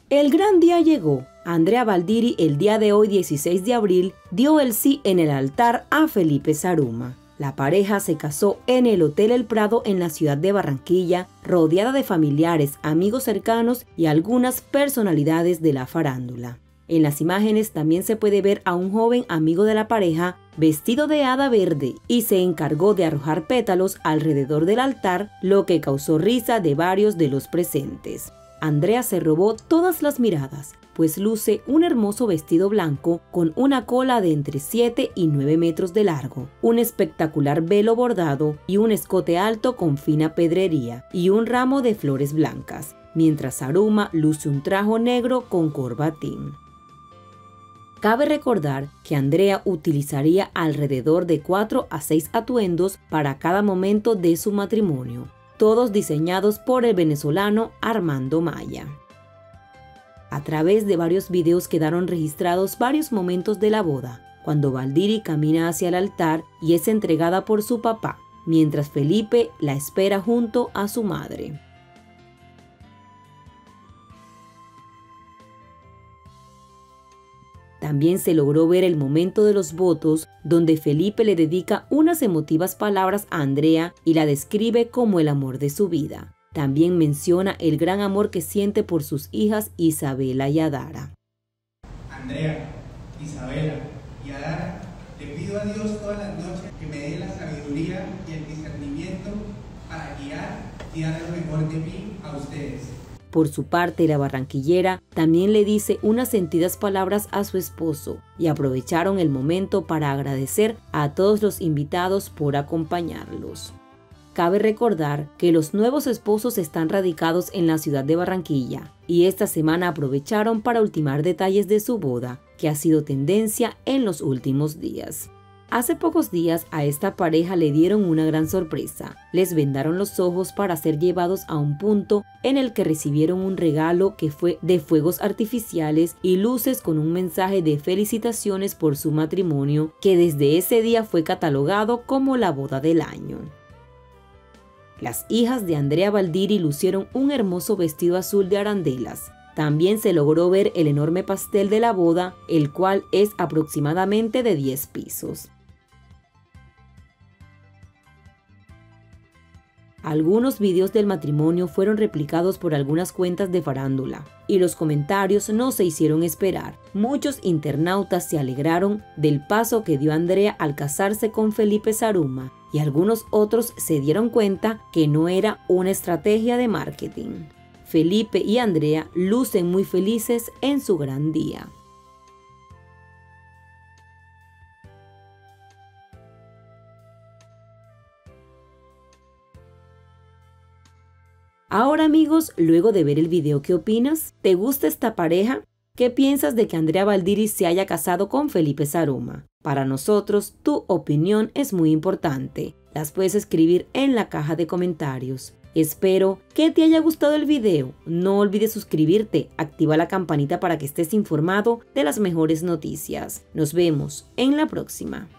El gran día llegó. Andrea Valdiri el día de hoy, 16 de abril, dio el sí en el altar a Felipe Zaruma. La pareja se casó en el Hotel El Prado en la ciudad de Barranquilla, rodeada de familiares, amigos cercanos y algunas personalidades de la farándula. En las imágenes también se puede ver a un joven amigo de la pareja vestido de hada verde y se encargó de arrojar pétalos alrededor del altar, lo que causó risa de varios de los presentes. Andrea se robó todas las miradas, pues luce un hermoso vestido blanco con una cola de entre 7 y 9 metros de largo, un espectacular velo bordado y un escote alto con fina pedrería y un ramo de flores blancas, mientras Zaruma luce un traje negro con corbatín. Cabe recordar que Andrea utilizaría alrededor de 4 a 6 atuendos para cada momento de su matrimonio, todos diseñados por el venezolano Armando Maya. A través de varios videos quedaron registrados varios momentos de la boda, cuando Valdiri camina hacia el altar y es entregada por su papá, mientras Felipe la espera junto a su madre. También se logró ver el momento de los votos, donde Felipe le dedica unas emotivas palabras a Andrea y la describe como el amor de su vida. También menciona el gran amor que siente por sus hijas Isabela y Adara. Andrea, Isabela y Adara, le pido a Dios todas las noches que me dé la sabiduría y el discernimiento para guiar y dar lo mejor de mí a ustedes. Por su parte, la barranquillera también le dice unas sentidas palabras a su esposo y aprovecharon el momento para agradecer a todos los invitados por acompañarlos. Cabe recordar que los nuevos esposos están radicados en la ciudad de Barranquilla y esta semana aprovecharon para ultimar detalles de su boda, que ha sido tendencia en los últimos días. Hace pocos días a esta pareja le dieron una gran sorpresa. Les vendaron los ojos para ser llevados a un punto en el que recibieron un regalo que fue de fuegos artificiales y luces con un mensaje de felicitaciones por su matrimonio, que desde ese día fue catalogado como la boda del año. Las hijas de Andrea Valdiri lucieron un hermoso vestido azul de arandelas. También se logró ver el enorme pastel de la boda, el cual es aproximadamente de 10 pisos. Algunos videos del matrimonio fueron replicados por algunas cuentas de farándula y los comentarios no se hicieron esperar. Muchos internautas se alegraron del paso que dio Andrea al casarse con Felipe Zaruma y algunos otros se dieron cuenta que no era una estrategia de marketing. Felipe y Andrea lucen muy felices en su gran día. Ahora amigos, luego de ver el video, ¿qué opinas? ¿Te gusta esta pareja? ¿Qué piensas de que Andrea Valdiri se haya casado con Felipe Zaruma? Para nosotros, tu opinión es muy importante. Las puedes escribir en la caja de comentarios. Espero que te haya gustado el video. No olvides suscribirte, activa la campanita para que estés informado de las mejores noticias. Nos vemos en la próxima.